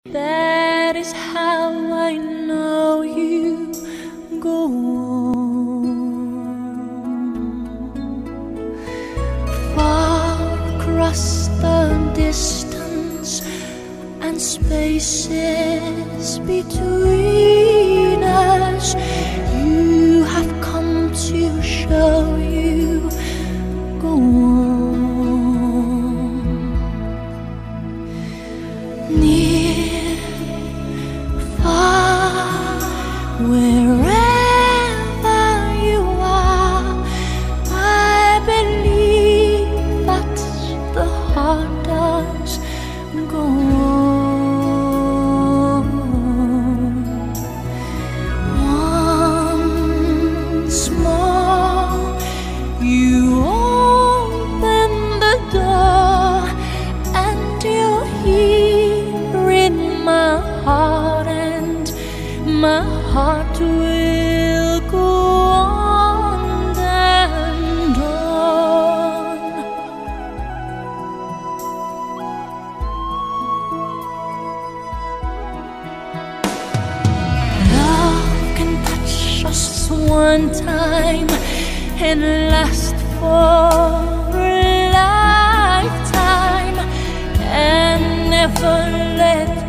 That is how I know you go on, far across the distance and spaces between us. You have come to show you go on, near, far, wherever you are. I believe that the heart does go on. Once more you open the door and you're here in my heart, and my heart will go on and on. Love can touch us one time and last for a lifetime, and never let